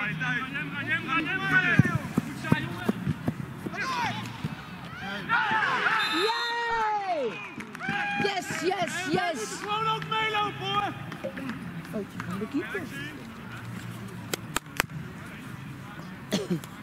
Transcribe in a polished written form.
Yay! Yes, yes, yes! Gewoon ook meelopen hoor! Foutje van de keeper.